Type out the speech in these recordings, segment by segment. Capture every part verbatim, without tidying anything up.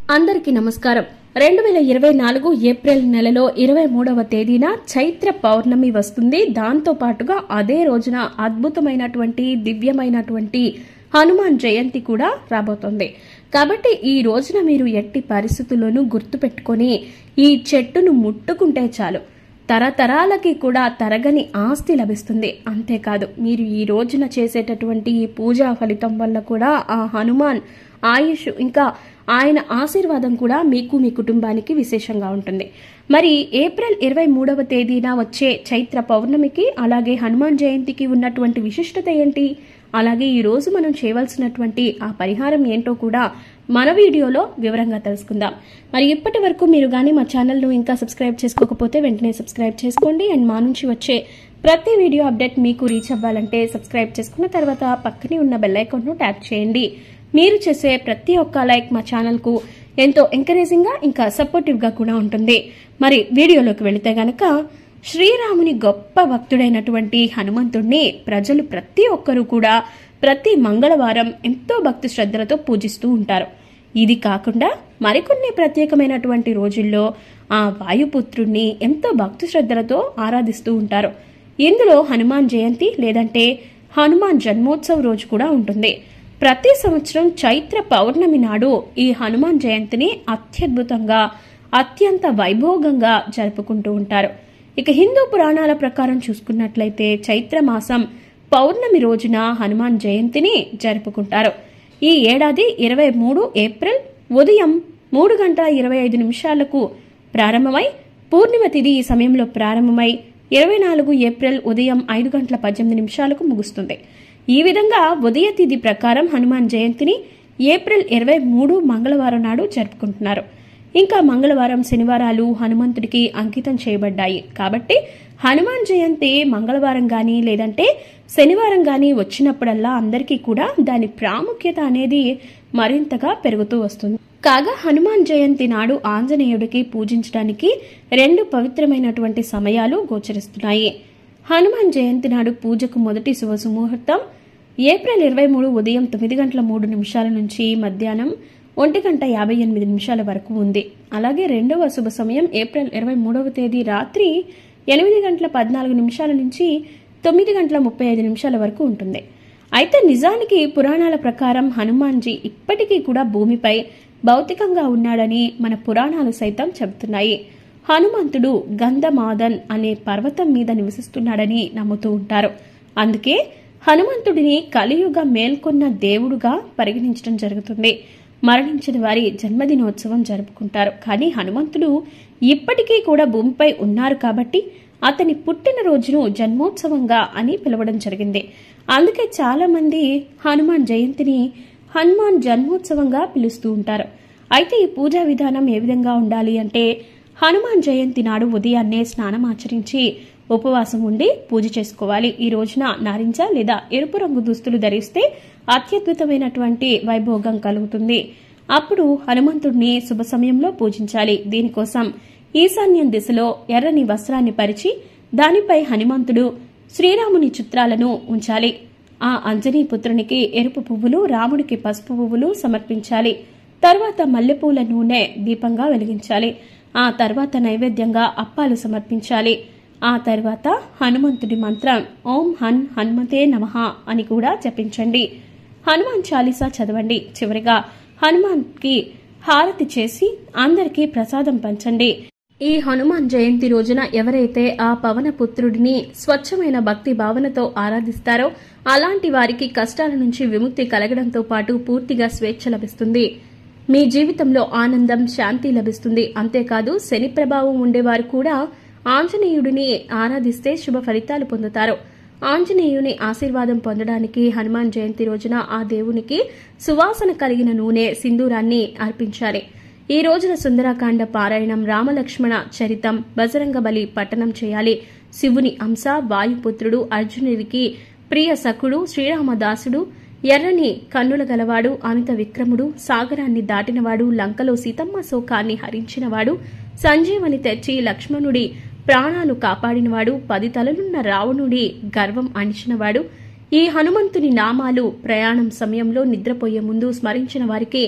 అందరికీ నమస్కారం. రెండు వేల ఇరవై నాలుగు ఏప్రిల్ నెలలో ఇరవై మూడవ తేదీన చైత్ర పౌర్ణమి వస్తుంది. దాంతో పాటుగా అదే రోజున అద్భుతమైనటువంటి దివ్యమైనటువంటి హనుమాన్ జయంతి కూడా రాబోతోంది. కాబట్టి ఈ రోజున మీరు ఎట్టి పరిస్థితుల్లోనూ గుర్తుపెట్టుకొని ఈ చెట్టును ముట్టుకుంటే చాలు, తరతరాలకి కూడా తరగని ఆస్తి లభిస్తుంది. అంతేకాదు, మీరు ఈ రోజున చేసేటటువంటి ఈ పూజా ఫలితం వల్ల కూడా ఆ హనుమాన్ ఆయుష్ ఇంకా ఆయన ఆశీర్వాదం కూడా మీకు మీ కుటుంబానికి విశేషంగా ఉంటుంది. మరి ఏప్రిల్ ఇరవై మూడవ తేదీన వచ్చే చైత్ర పౌర్ణమికి అలాగే హనుమాన్ జయంతికి ఉన్నటువంటి విశిష్టత ఏంటి, అలాగే ఈ రోజు మనం చేయవలసినటువంటి ఆ పరిహారం ఏంటో కూడా మన వీడియోలో వివరంగా తెలుసుకుందాం. మరి ఇప్పటి వరకు మీరు కానీ మా ఛానల్ను ఇంకా సబ్స్క్రైబ్ చేసుకోకపోతే వెంటనే సబ్స్క్రైబ్ చేసుకోండి. అండ్ మా నుంచి వచ్చే ప్రతి వీడియో అప్డేట్ మీకు రీచ్ అవ్వాలంటే సబ్స్క్రైబ్ చేసుకున్న తర్వాత పక్కనే ఉన్న బెల్ ఐకాన్ను ట్యాప్ చేయండి. మీరు చేసే ప్రతి ఒక్క లైక్ మా ఛానల్కు ఎంతో ఎంకరేజింగ్గా ఇంకా సపోర్టివ్గా కూడా ఉంటుంది. మరి వీడియోలోకి వెళితే గనక, శ్రీరాముని గొప్ప భక్తుడైనటువంటి హనుమంతుడిని ప్రజలు ప్రతి ఒక్కరూ కూడా ప్రతి మంగళవారం ఎంతో భక్తి శ్రద్ధలతో పూజిస్తూ ఉంటారు. ఇది కాకుండా మరికొన్ని ప్రత్యేకమైనటువంటి రోజుల్లో ఆ వాయుపుత్రుణ్ణి ఎంతో భక్తి శ్రద్ధలతో ఆరాధిస్తూ ఉంటారు. ఇందులో హనుమాన్ జయంతి లేదంటే హనుమాన్ జన్మోత్సవ్ రోజు కూడా ఉంటుంది. ప్రతి సంవత్సరం చైత్ర పౌర్ణమి నాడు ఈ హనుమాన్ జయంతిని అత్యద్భుతంగా అత్యంత వైభోగంగా జరుపుకుంటూ ఉంటారు. ఇక హిందూ పురాణాల ప్రకారం చూసుకున్నట్లయితే చైత్ర మాసం పౌర్ణమి రోజున హనుమాన్ జయంతిని జరుపుకుంటారు. ఈ ఏడాది ఇరవై మూడు ఏప్రిల్ ఉదయం మూడు గంటల ఇరవై ఐదు నిమిషాలకు ప్రారంభమై పూర్ణిమ తిథి ఈ సమయంలో ప్రారంభమై ఇరవై నాలుగు ఏప్రిల్ ఉదయం ఐదు గంటల పద్దెనిమిది నిమిషాలకు ముగుస్తుంది. ఈ విధంగా ఉదయ తిథి ప్రకారం హనుమాన్ జయంతిని ఏప్రిల్ ఇరవై మూడు మంగళవారం నాడు జరుపుకుంటున్నారు. ఇంకా మంగళవారం శనివారాలు హనుమంతుడికి అంకితం చేయబడ్డాయి. కాబట్టి హనుమాన్ జయంతి మంగళవారం గాని లేదంటే శనివారం గాని వచ్చినప్పుడల్లా అందరికీ కూడా దాని ప్రాముఖ్యత అనేది మరింతగా పెరుగుతూ వస్తుంది. కాగా హనుమాన్ జయంతి నాడు ఆంజనేయుడికి పూజించడానికి రెండు పవిత్రమైనటువంటి సమయాలు గోచరిస్తున్నాయి. హనుమాన్ జయంతి నాడు పూజకు మొదటి శుభ సుముహూర్తం ఏప్రిల్ ఇరవై మూడు ఉదయం తొమ్మిది గంటల మూడు నిమిషాల నుంచి మధ్యాహ్నం ఒంటి గంట యాభై ఎనిమిది నిమిషాల వరకు ఉంది. అలాగే రెండవ శుభ సమయం ఏప్రిల్ ఇరవై మూడవ తేదీ రాత్రి ఎనిమిది గంటల పద్నాలుగు నిమిషాల నుంచి తొమ్మిది గంటల ముప్పై ఐదు నిమిషాల వరకు ఉంటుంది. అయితే నిజానికి పురాణాల ప్రకారం హనుమాన్జీ ఇప్పటికీ కూడా భూమిపై భౌతికంగా ఉన్నాడని మన పురాణాలు సైతం చెబుతున్నాయి. హనుమంతుడు గంధమాదన్ అనే పర్వతం మీద నివసిస్తున్నాడని నమ్ముతూ ఉంటారు. అందుకే హనుమంతుడిని కలియుగ మేల్కొన్న దేవుడుగా పరిగణించడం జరుగుతుంది. మరణించిన వారి జన్మదినోత్సవం జరుపుకుంటారు. కానీ హనుమంతుడు ఇప్పటికీ కూడా భూమిపై ఉన్నారు కాబట్టి అతని పుట్టినరోజును జన్మోత్సవంగా అని పిలవడం జరిగింది. అందుకే చాలా మంది హనుమాన్ జయంతిని హనుమాన్ జన్మోత్సవంగా పిలుస్తూ ఉంటారు. అయితే ఈ పూజా విధానం ఏ విధంగా ఉండాలి అంటే, హనుమాన్ జయంతి నాడు ఉదయాన్నే స్నానం ఆచరించి ఉపవాసం ఉండి పూజ చేసుకోవాలి. ఈ రోజున నారింజ లేదా ఎరుపు రంగు దుస్తులు ధరిస్తే అత్యద్భుతమైనటువంటి వైభోగం కలుగుతుంది. అప్పుడు హనుమంతుడిని శుభ సమయంలో పూజించాలి. దీనికోసం ఈశాన్యం దిశలో ఎర్రని వస్త్రాన్ని పరిచి దానిపై హనుమంతుడు శ్రీరాముని చిత్రాలను ఉంచాలి. ఆ అంజనీ పుత్రునికి ఎరుపు పువ్వులు, రాముడికి పసుపు పువ్వులు సమర్పించాలి. తర్వాత మల్లెపూల నూనె దీపంగా వెలిగించాలి. ఆ తర్వాత నైవేద్యంగా అప్పాలు సమర్పించాలి. ఆ తర్వాత హనుమంతుడి మంత్రం ఓం హన్ హనుమతే నమః అని కూడా జపించండి. హనుమాన్ చాలీసా చదవండి. చివరిగా హనుమాన్ కి హారతి చేసి అందరికీ ప్రసాదం పంచండి. ఈ హనుమాన్ జయంతి రోజున ఎవరైతే ఆ పవన పుత్రుడిని స్వచ్ఛమైన భక్తి భావనతో ఆరాధిస్తారో అలాంటి వారికి కష్టాల నుంచి విముక్తి కలగడంతో పాటు పూర్తిగా స్వేచ్ఛ లభిస్తుంది. మీ జీవితంలో ఆనందం, శాంతి లభిస్తుంది. అంతేకాదు, శని ప్రభావం ఉండేవారు కూడా ఆంజనేయుడిని ఆరాధిస్తే శుభ ఫలితాలు పొందుతారు. ఆంజనేయుని ఆశీర్వాదం పొందడానికి హనుమాన్ జయంతి రోజున ఆ దేవునికి సువాసన కలిగిన నూనె, సింధూరాన్ని అర్పించాలి. ఈ రోజున సుందరకాండ పారాయణం, రామలక్ష్మణ చరితం, బజరంగ బలి పఠనం చేయాలి. శివుని అంశ వాయుపుత్రుడు, అర్జునుడికి ప్రియ సఖుడు, శ్రీరామదాసుడు, ఎర్రని కన్నుల గలవాడు, అమిత విక్రముడు, సాగరాన్ని దాటినవాడు, లంకలో సీతమ్మ శోకాన్ని హరించినవాడు, సంజీవని తెచ్చి లక్ష్మణుడి ప్రాణాలు కాపాడినవాడు, పది తలలున్న రావణుడి గర్వం అణిచినవాడు, ఈ హనుమంతుని నామాలు ప్రయాణం సమయంలో నిద్రపోయే ముందు స్మరించిన వారికి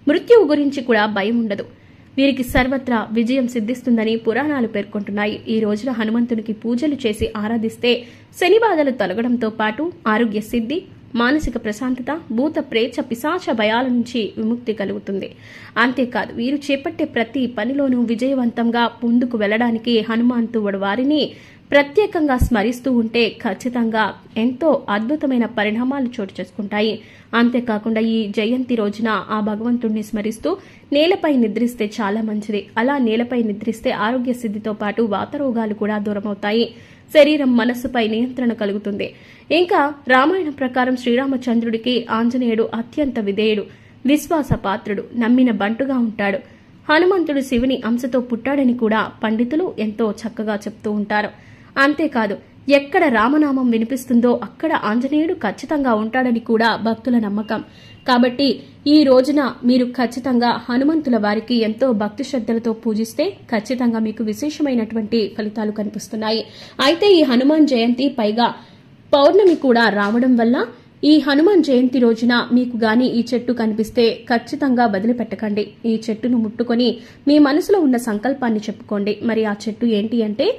మృత్యువు గురించి కూడా భయం ఉండదు. వీరికి సర్వత్రా విజయం సిద్ధిస్తుందని పురాణాలు పేర్కొంటున్నాయి. ఈ రోజున హనుమంతునికి పూజలు చేసి ఆరాధిస్తే శని బాధలు తొలగడంతో పాటు ఆరోగ్య సిద్ధి, మానసిక ప్రశాంతత, భూత ప్రేత పిశాచ భయాల నుంచి విముక్తి కలుగుతుంది. అంతేకాదు వీరు చేపట్టే ప్రతి పనిలోనూ విజయవంతంగా ముందుకు వెళ్లడానికి హనుమంతుడు వారిని ప్రత్యేకంగా స్మరిస్తూ ఉంటే ఖచ్చితంగా ఎంతో అద్భుతమైన పరిణామాలు చోటు చేసుకుంటాయి. అంతేకాకుండా ఈ జయంతి రోజున ఆ భగవంతుడిని స్మరిస్తూ నేలపై నిద్రిస్తే చాలా మంచిది. అలా నేలపై నిద్రిస్తే ఆరోగ్య సిద్ధితో పాటు వాత రోగాలు కూడా దూరమవుతాయి. శరీరం, మనస్సుపై నియంత్రణ కలుగుతుంది. ఇంకా రామాయణం ప్రకారం శ్రీరామచంద్రుడికి ఆంజనేయుడు అత్యంత విధేయుడు, విశ్వాస పాత్రుడు, నమ్మిన బంటుగా ఉంటాడు. హనుమంతుడు శివుని అంశతో పుట్టాడని కూడా పండితులు ఎంతో చక్కగా చెప్తూ ఉంటారు. అంతేకాదు ఎక్కడ రామనామం వినిపిస్తుందో అక్కడ ఆంజనేయుడు ఖచ్చితంగా ఉంటాడని కూడా భక్తుల నమ్మకం. కాబట్టి ఈ రోజున మీరు ఖచ్చితంగా హనుమంతుల వారికి ఎంతో భక్తి శ్రద్ధలతో పూజిస్తే ఖచ్చితంగా మీకు విశేషమైనటువంటి ఫలితాలు కనిపిస్తున్నాయి. అయితే ఈ హనుమాన్ జయంతి పైగా పౌర్ణమి కూడా రావడం వల్ల ఈ హనుమాన్ జయంతి రోజున మీకు గాని ఈ చెట్టు కనిపిస్తే ఖచ్చితంగా వదిలిపెట్టకండి. ఈ చెట్టును ముట్టుకొని మీ మనసులో ఉన్న సంకల్పాన్ని చెప్పుకోండి. మరి ఆ చెట్టు ఏంటి అంటే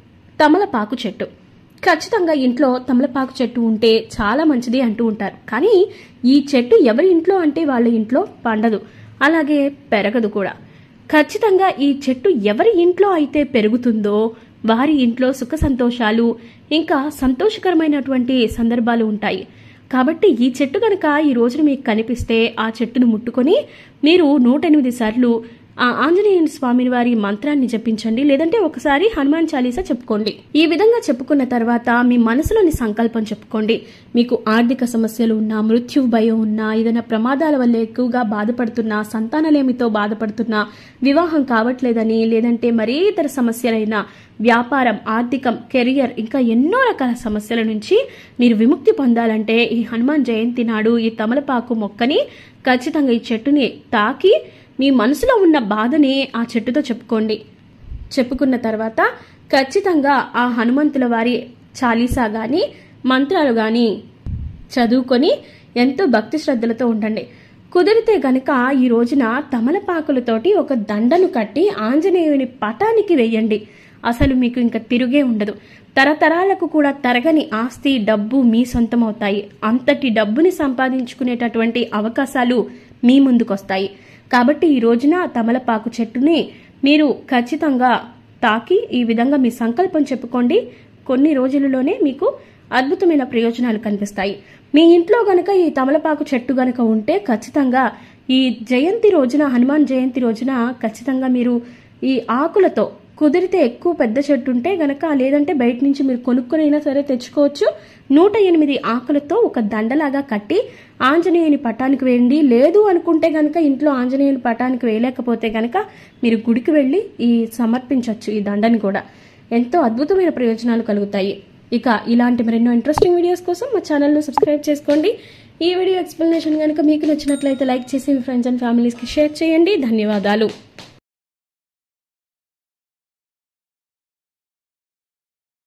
తమలపాకు చెట్టు. ఖచ్చితంగా ఇంట్లో తమలపాకు చెట్టు ఉంటే చాలా మంచిది అంటూ ఉంటారు. కానీ ఈ చెట్టు ఎవరి ఇంట్లో అంటే వాళ్ళ ఇంట్లో పండదు, అలాగే పెరగదు కూడా. ఖచ్చితంగా ఈ చెట్టు ఎవరి ఇంట్లో అయితే పెరుగుతుందో వారి ఇంట్లో సుఖ సంతోషాలు, ఇంకా సంతోషకరమైనటువంటి సందర్భాలు ఉంటాయి. కాబట్టి ఈ చెట్టు కనుక ఈ రోజున మీకు కనిపిస్తే ఆ చెట్టును ముట్టుకొని మీరు నూట ఎనిమిది సార్లు ఆ ఆంజనేయ స్వామి వారి మంత్రాన్ని జపించండి, లేదంటే ఒకసారి హనుమాన్ చాలీసా చెప్పుకోండి. ఈ విధంగా చెప్పుకున్న తర్వాత మీ మనసులోని సంకల్పం చెప్పుకోండి. మీకు ఆర్థిక సమస్యలు ఉన్నా, మృత్యు భయం ఉన్నా, ఏదైనా ప్రమాదాల వల్ల ఎక్కువగా బాధపడుతున్నా, సంతానలేమితో బాధపడుతున్నా, వివాహం కావట్లేదని, లేదంటే మరే ఇతర సమస్యలైనా, వ్యాపారం, ఆర్థికం, కెరియర్, ఇంకా ఎన్నో రకాల సమస్యల నుంచి మీరు విముక్తి పొందాలంటే ఈ హనుమాన్ జయంతి నాడు ఈ తమలపాకు మొక్కని ఖచ్చితంగా ఈ చెట్టుని తాకి మీ మనసులో ఉన్న బాధని ఆ చెట్టుతో చెప్పుకోండి. చెప్పుకున్న తర్వాత ఖచ్చితంగా ఆ హనుమంతుల వారి చాలీసా గాని మంత్రాలు గాని చదువుకొని ఎంతో భక్తి శ్రద్ధలతో ఉండండి. కుదిరితే గనక ఈ రోజున తమలపాకులతోటి ఒక దండను కట్టి ఆంజనేయుని పటానికి వేయండి. అసలు మీకు ఇంకా తిరుగే ఉండదు. తరతరాలకు కూడా తరగని ఆస్తి, డబ్బు మీ సొంతమవుతాయి. అంతటి డబ్బుని సంపాదించుకునేటటువంటి అవకాశాలు మీ ముందుకొస్తాయి. కాబట్టి ఈ రోజున తమలపాకు చెట్టుని మీరు ఖచ్చితంగా తాకి ఈ విధంగా మీ సంకల్పం చెప్పుకోండి. కొన్ని రోజులలోనే మీకు అద్భుతమైన ప్రయోజనాలు కనిపిస్తాయి. మీ ఇంట్లో గనక ఈ తమలపాకు చెట్టు గనక ఉంటే ఖచ్చితంగా ఈ జయంతి రోజున, హనుమాన్ జయంతి రోజున ఖచ్చితంగా మీరు ఈ ఆకులతో, కుదిరితే ఎక్కువ పెద్ద చెట్టు ఉంటే గనక, లేదంటే బయట నుంచి మీరు కొనుక్కొనైనా సరే తెచ్చుకోవచ్చు, నూట ఎనిమిది ఆకులతో ఒక దండలాగా కట్టి ఆంజనేయుని పటానికి వేయండి. లేదు అనుకుంటే గనక ఇంట్లో ఆంజనేయుని పటానికి వేయలేకపోతే గనక మీరు గుడికి వెళ్ళి ఈ సమర్పించవచ్చు ఈ దండని కూడా. ఎంతో అద్భుతమైన ప్రయోజనాలు కలుగుతాయి. ఇక ఇలాంటి మరెన్నో ఇంట్రెస్టింగ్ వీడియోస్ కోసం మా ఛానల్ను సబ్స్క్రైబ్ చేసుకోండి. ఈ వీడియో ఎక్స్ప్లెనేషన్ కనుక మీకు నచ్చినట్లయితే లైక్ చేసి మీ ఫ్రెండ్స్ అండ్ ఫ్యామిలీస్కి షేర్ చేయండి. ధన్యవాదాలు.